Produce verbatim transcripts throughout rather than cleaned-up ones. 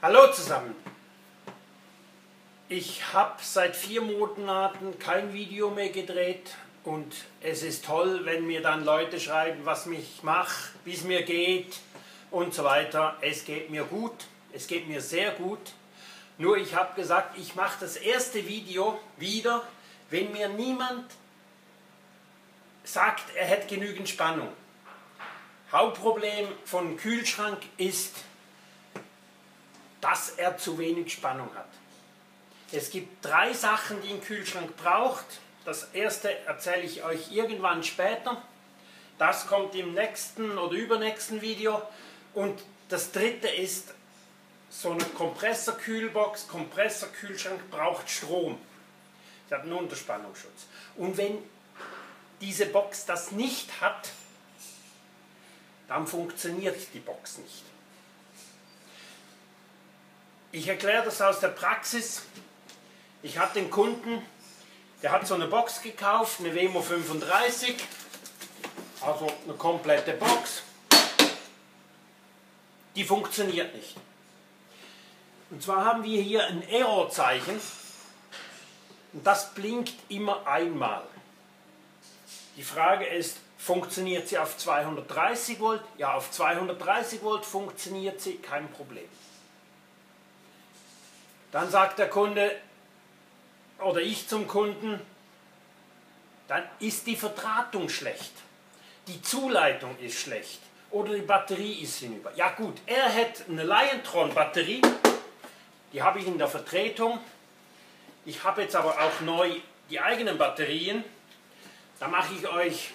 Hallo zusammen. Ich habe seit vier Monaten kein Video mehr gedreht und es ist toll, wenn mir dann Leute schreiben, was ich mache, wie es mir geht und so weiter. Es geht mir gut, es geht mir sehr gut. Nur ich habe gesagt, ich mache das erste Video wieder, wenn mir niemand sagt, er hätte genügend Spannung. Hauptproblem von Kühlschrank ist, dass er zu wenig Spannung hat. Es gibt drei Sachen, die ein Kühlschrank braucht. Das erste erzähle ich euch irgendwann später. Das kommt im nächsten oder übernächsten Video. Und das dritte ist, so eine Kompressorkühlbox, Kompressorkühlschrank braucht Strom. Ich habe einen Unterspannungsschutz. Und wenn diese Box das nicht hat, dann funktioniert die Box nicht. Ich erkläre das aus der Praxis. Ich hatte den Kunden, der hat so eine Box gekauft, eine Wemo fünfunddreißig, also eine komplette Box. Die funktioniert nicht. Und zwar haben wir hier ein Errorzeichen und das blinkt immer einmal. Die Frage ist, funktioniert sie auf zweihundertdreißig Volt? Ja, auf zweihundertdreißig Volt funktioniert sie, kein Problem. Dann sagt der Kunde oder ich zum Kunden, dann ist die Verdrahtung schlecht, die Zuleitung ist schlecht oder die Batterie ist hinüber. Ja gut, er hat eine Liontron-Batterie, die habe ich in der Vertretung. Ich habe jetzt aber auch neu die eigenen Batterien. Da mache ich euch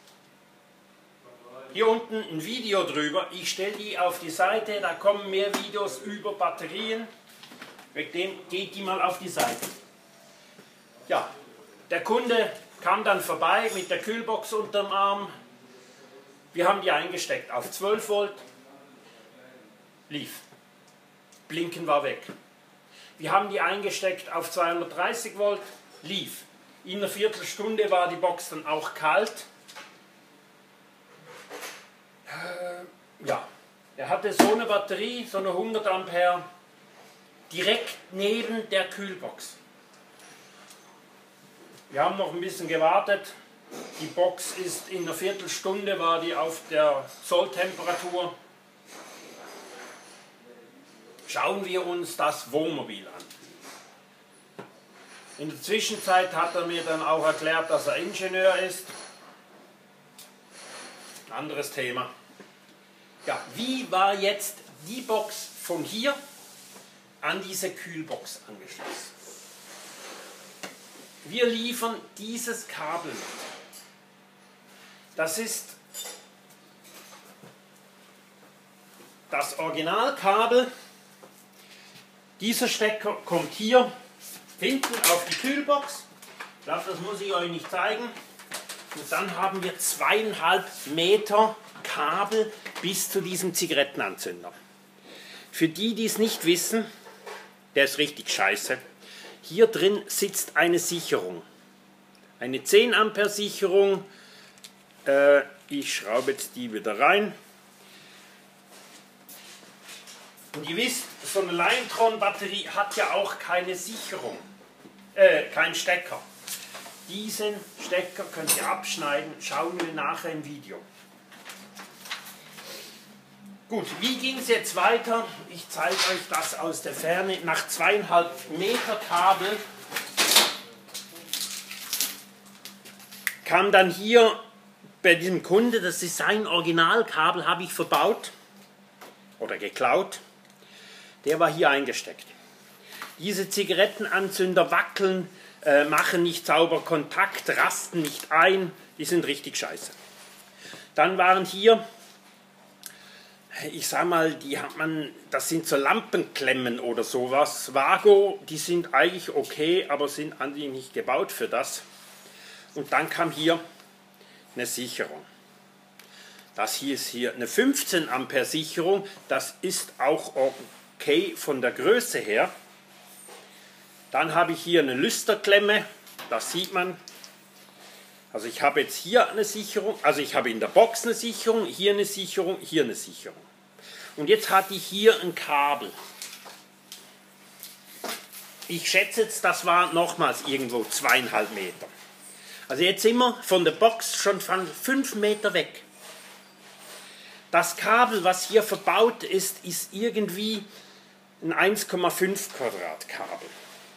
hier unten ein Video drüber. Ich stelle die auf die Seite, da kommen mehr Videos über Batterien. Wegen dem geht die mal auf die Seite. Ja, der Kunde kam dann vorbei mit der Kühlbox unterm Arm. Wir haben die eingesteckt auf zwölf Volt. Lief. Blinken war weg. Wir haben die eingesteckt auf zweihundertdreißig Volt. Lief. In einer Viertelstunde war die Box dann auch kalt. Äh, ja, er hatte so eine Batterie, so eine hundert Ampere, direkt neben der Kühlbox. Wir haben noch ein bisschen gewartet. Die Box ist in einer Viertelstunde war die auf der Solltemperatur. Schauen wir uns das Wohnmobil an. In der Zwischenzeit hat er mir dann auch erklärt, dass er Ingenieur ist. Anderes Thema. Ja, wie war jetzt die Box von hier an diese Kühlbox angeschlossen? Wir liefern dieses Kabel mit. Das ist das Originalkabel. Dieser Stecker kommt hier hinten auf die Kühlbox. Ich glaube, das muss ich euch nicht zeigen. Und dann haben wir zweieinhalb Meter Kabel bis zu diesem Zigarettenanzünder. Für die, die es nicht wissen, der ist richtig scheiße. Hier drin sitzt eine Sicherung. Eine zehn Ampere Sicherung. Äh, ich schraube jetzt die wieder rein. Und ihr wisst, so eine Liontron-Batterie hat ja auch keine Sicherung, äh, keinen Stecker. Diesen Stecker könnt ihr abschneiden, schauen wir nachher im Video. Gut, wie ging es jetzt weiter? Ich zeige euch das aus der Ferne. Nach zweieinhalb Meter Kabel kam dann hier bei diesem Kunde, das ist sein Originalkabel, habe ich verbaut oder geklaut. Der war hier eingesteckt. Diese Zigarettenanzünder wackeln, äh, machen nicht sauber Kontakt, rasten nicht ein, die sind richtig scheiße. Dann waren hier, ich sag mal, die hat man, das sind so Lampenklemmen oder sowas, Vago, die sind eigentlich okay, aber sind eigentlich nicht gebaut für das. Und dann kam hier eine Sicherung. Das hier ist hier eine fünfzehn Ampere Sicherung, das ist auch okay von der Größe her. Dann habe ich hier eine Lüsterklemme, das sieht man. Also ich habe jetzt hier eine Sicherung, also ich habe in der Box eine Sicherung, hier eine Sicherung, hier eine Sicherung. Und jetzt hatte ich hier ein Kabel. ich schätze jetzt, das war nochmals irgendwo zweieinhalb Meter. Also jetzt sind wir von der Box schon von fünf Meter weg. Das Kabel, was hier verbaut ist, ist irgendwie ein eins Komma fünf Quadrat Kabel.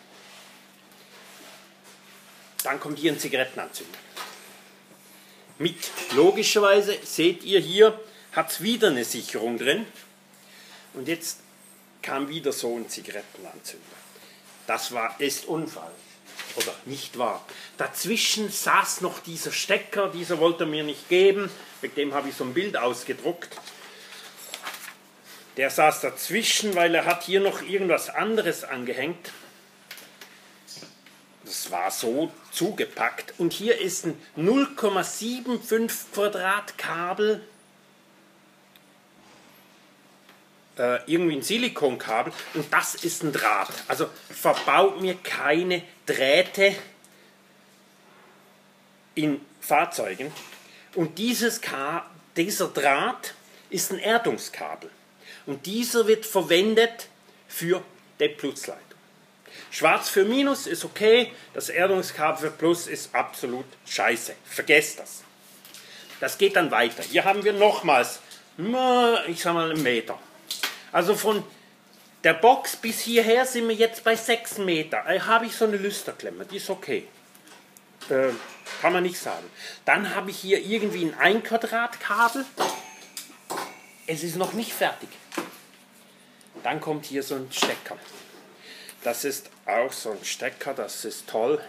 Dann kommt hier ein Zigarettenanzünder. Mit, logischerweise, seht ihr hier, hat es wieder eine Sicherung drin. Und jetzt kam wieder so ein Zigarettenanzünder. Das war, ist Unfall. Oder nicht wahr. Dazwischen saß noch dieser Stecker, dieser wollte er mir nicht geben, mit dem habe ich so ein Bild ausgedruckt. Der saß dazwischen, weil er hat hier noch irgendwas anderes angehängt. Das war so zugepackt. Und hier ist ein null Komma fünfundsiebzig Quadrat Kabel, äh, irgendwie ein Silikonkabel, und das ist ein Draht. Also verbaut mir keine Drähte in Fahrzeugen. Und dieses Ka dieser Draht ist ein Erdungskabel. Und dieser wird verwendet für die Plusleitung. Schwarz für Minus ist okay, das Erdungskabel für Plus ist absolut scheiße. Vergesst das. Das geht dann weiter. Hier haben wir nochmals, ich sag mal, einen Meter. Also von der Box bis hierher sind wir jetzt bei sechs Meter. Da habe ich so eine Lüsterklemme, die ist okay. Äh, kann man nicht sagen. Dann habe ich hier irgendwie ein ein Quadrat Kabel. Es ist noch nicht fertig. Dann kommt hier so ein Stecker. Das ist auch so ein Stecker, das ist toll.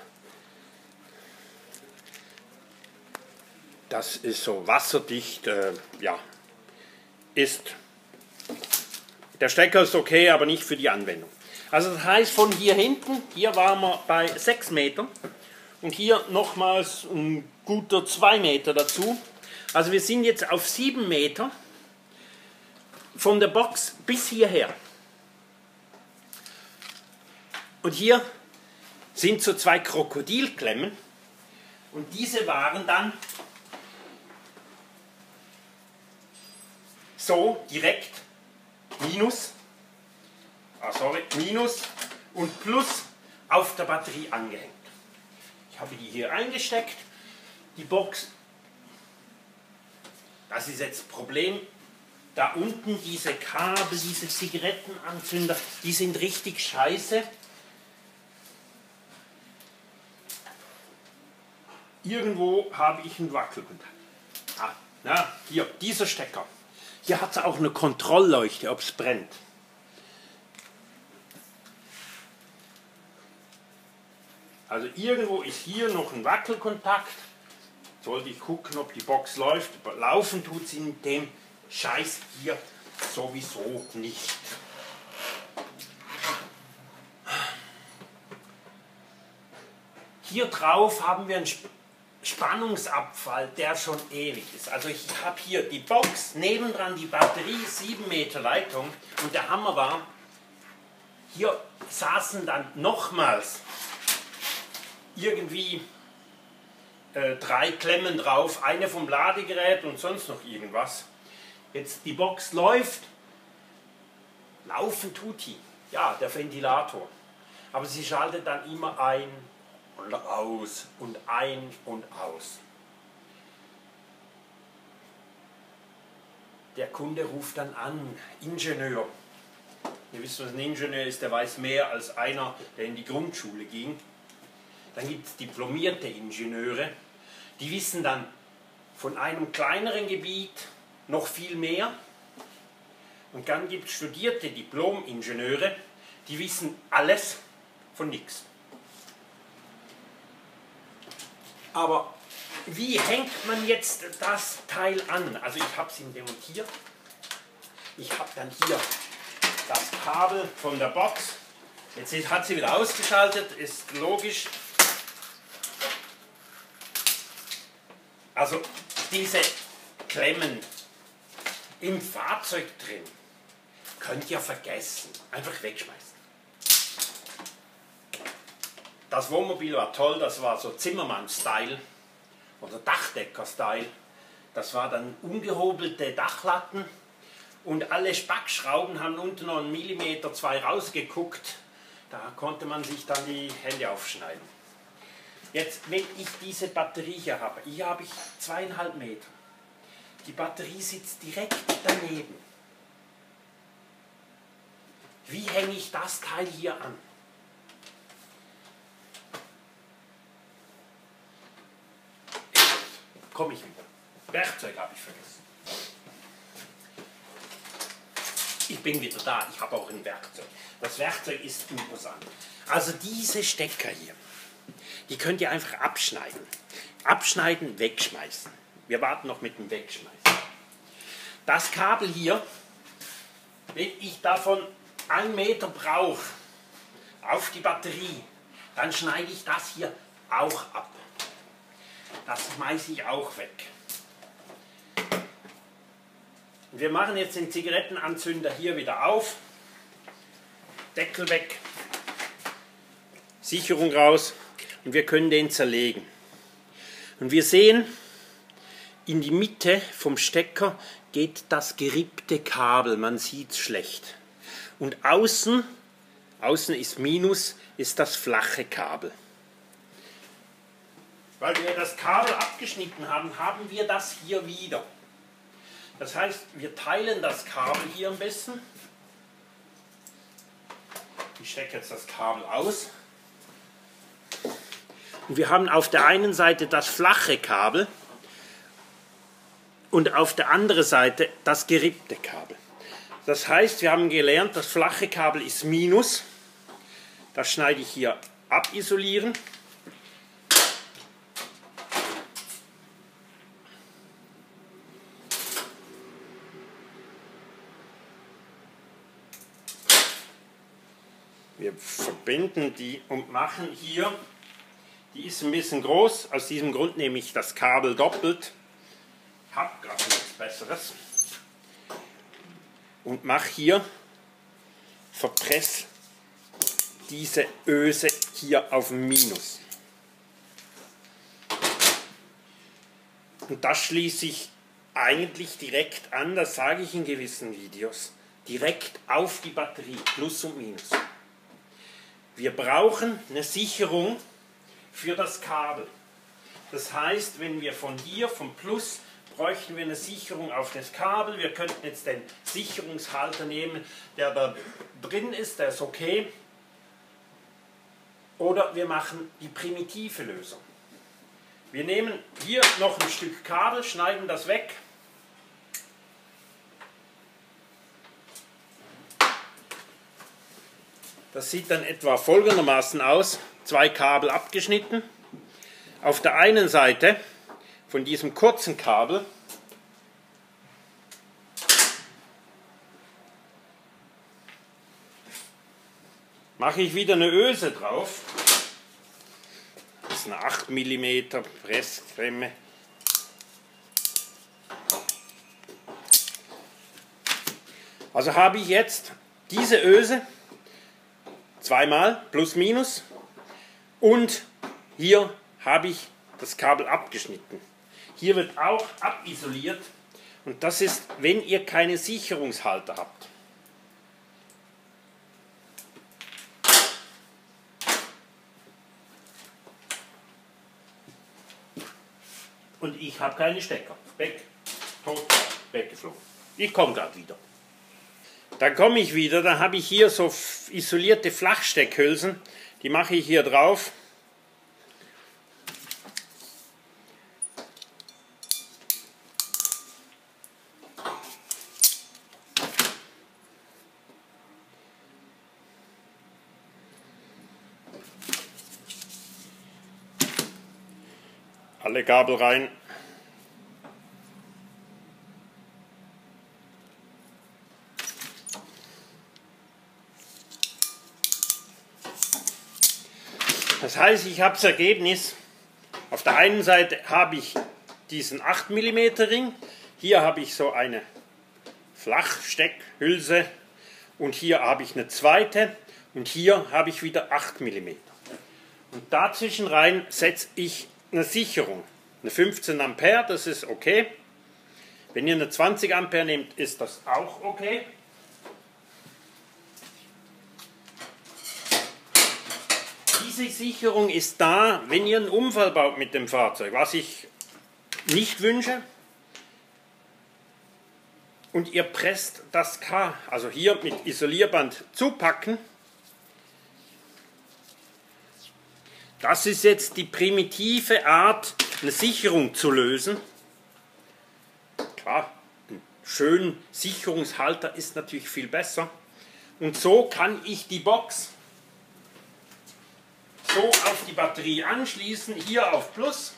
Das ist so wasserdicht, äh, ja, ist, der Stecker ist okay, aber nicht für die Anwendung. Also das heißt, von hier hinten, hier waren wir bei sechs Metern und hier nochmals ein guter zwei Meter dazu. Also wir sind jetzt auf sieben Meter von der Box bis hierher. Und hier sind so zwei Krokodilklemmen und diese waren dann so direkt Minus, ah sorry, Minus und Plus auf der Batterie angehängt. Ich habe die hier eingesteckt, die Box, das ist jetzt das Problem, da unten diese Kabel, diese Zigarettenanzünder, die sind richtig scheiße. Irgendwo habe ich einen Wackelkontakt. Ah, na, hier, dieser Stecker. Hier hat es auch eine Kontrollleuchte, ob es brennt. Also irgendwo ist hier noch ein Wackelkontakt. Sollte ich gucken, ob die Box läuft. Laufen tut sie in dem Scheiß hier sowieso nicht. Hier drauf haben wir einen Spannungsabfall, der schon ewig ist. Also ich habe hier die Box, nebendran die Batterie, sieben Meter Leitung, und der Hammer war, hier saßen dann nochmals irgendwie äh, drei Klemmen drauf, eine vom Ladegerät und sonst noch irgendwas. Jetzt die Box läuft, laufen tut die, ja, der Ventilator, aber sie schaltet dann immer ein und aus und ein und aus. Der Kunde ruft dann an, Ingenieur. Ihr wisst, was ein Ingenieur ist, der weiß mehr als einer, der in die Grundschule ging. Dann gibt es diplomierte Ingenieure, die wissen dann von einem kleineren Gebiet noch viel mehr. Und dann gibt es studierte Diplom-Ingenieure, die wissen alles von nichts. Aber wie hängt man jetzt das Teil an? Also ich habe es ihm demontiert. Ich habe dann hier das Kabel von der Box. Jetzt hat sie wieder ausgeschaltet, ist logisch. Also diese Klemmen im Fahrzeug drin könnt ihr vergessen. Einfach wegschmeißen. Das Wohnmobil war toll, das war so Zimmermann-Style oder Dachdecker-Style. Das war dann ungehobelte Dachlatten und alle Spackschrauben haben unten noch einen Millimeter, zwei rausgeguckt. Da konnte man sich dann die Hände aufschneiden. Jetzt, wenn ich diese Batterie hier habe, hier habe ich zweieinhalb Meter. Die Batterie sitzt direkt daneben. Wie hänge ich das Teil hier an? Komme ich wieder. Werkzeug habe ich vergessen. Ich bin wieder da, ich habe auch ein Werkzeug. Das Werkzeug ist imposant. Also diese Stecker hier, die könnt ihr einfach abschneiden. Abschneiden, wegschmeißen. Wir warten noch mit dem Wegschmeißen. Das Kabel hier, wenn ich davon einen Meter brauche auf die Batterie, dann schneide ich das hier auch ab. Das schmeiße ich auch weg. Wir machen jetzt den Zigarettenanzünder hier wieder auf. Deckel weg. Sicherung raus. Und wir können den zerlegen. Und wir sehen, in die Mitte vom Stecker geht das gerippte Kabel. Man sieht es schlecht. Und außen, außen ist Minus, ist das flache Kabel. Weil wir das Kabel abgeschnitten haben, haben wir das hier wieder. Das heißt, wir teilen das Kabel hier am besten. Ich stecke jetzt das Kabel aus. Und wir haben auf der einen Seite das flache Kabel und auf der anderen Seite das gerippte Kabel. Das heißt, wir haben gelernt, das flache Kabel ist Minus. Das schneide ich hier abisolieren. Wir verbinden die und machen hier, die ist ein bisschen groß, aus diesem Grund nehme ich das Kabel doppelt. Ich habe gerade nichts Besseres. Und mache hier, verpresse diese Öse hier auf Minus. Und das schließe ich eigentlich direkt an, das sage ich in gewissen Videos, direkt auf die Batterie, Plus und Minus. Wir brauchen eine Sicherung für das Kabel. Das heißt, wenn wir von hier, vom Plus, bräuchten wir eine Sicherung auf das Kabel. Wir könnten jetzt den Sicherungshalter nehmen, der da drin ist, der ist okay. Oder wir machen die primitive Lösung. Wir nehmen hier noch ein Stück Kabel, schneiden das weg. Das sieht dann etwa folgendermaßen aus. Zwei Kabel abgeschnitten. Auf der einen Seite von diesem kurzen Kabel mache ich wieder eine Öse drauf. Das ist eine acht Millimeter Pressklemme. Also habe ich jetzt diese Öse zweimal, plus minus, und hier habe ich das Kabel abgeschnitten. Hier wird auch abisoliert und das ist, wenn ihr keine Sicherungshalter habt. Und ich habe keine Stecker. Weg, tot, weggeflogen. Ich komme gerade wieder. Dann komme ich wieder, dann habe ich hier so isolierte Flachsteckhülsen, die mache ich hier drauf. Alle Gabel rein. Das heißt, ich habe das Ergebnis, auf der einen Seite habe ich diesen acht Millimeter Ring, hier habe ich so eine Flachsteckhülse und hier habe ich eine zweite und hier habe ich wieder acht Millimeter. Und dazwischen rein setze ich eine Sicherung, eine fünfzehn Ampere, das ist okay. Wenn ihr eine zwanzig Ampere nehmt, ist das auch okay. Diese Sicherung ist da, wenn ihr einen Unfall baut mit dem Fahrzeug, was ich nicht wünsche. Und ihr presst das K, also hier mit Isolierband zupacken. Das ist jetzt die primitive Art, eine Sicherung zu lösen. Klar, ein schöner Sicherungshalter ist natürlich viel besser. Und so kann ich die Box so auf die Batterie anschließen, hier auf Plus.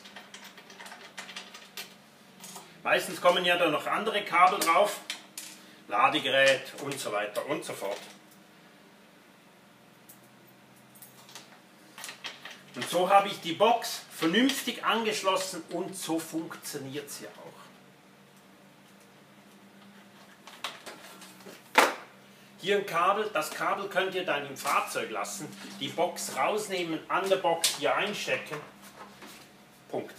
Meistens kommen ja da noch andere Kabel drauf, Ladegerät und so weiter und so fort. Und so habe ich die Box vernünftig angeschlossen und so funktioniert sie auch. Hier ein Kabel, das Kabel könnt ihr dann im Fahrzeug lassen, die Box rausnehmen, an der Box hier einstecken. Punkt.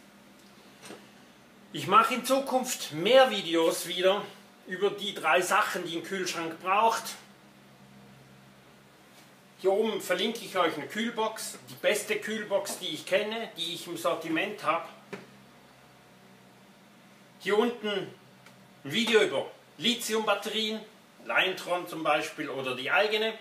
Ich mache in Zukunft mehr Videos wieder über die drei Sachen, die ein Kühlschrank braucht. Hier oben verlinke ich euch eine Kühlbox, die beste Kühlbox, die ich kenne, die ich im Sortiment habe. Hier unten ein Video über Lithiumbatterien, Liontron zum Beispiel oder die eigene.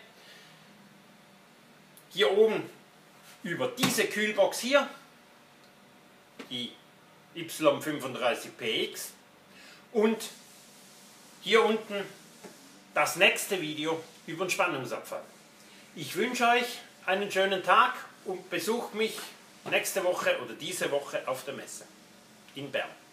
Hier oben über diese Kühlbox hier, die Y fünfunddreißig P X, und hier unten das nächste Video über den Spannungsabfall. Ich wünsche euch einen schönen Tag und besucht mich nächste Woche oder diese Woche auf der Messe in Bern.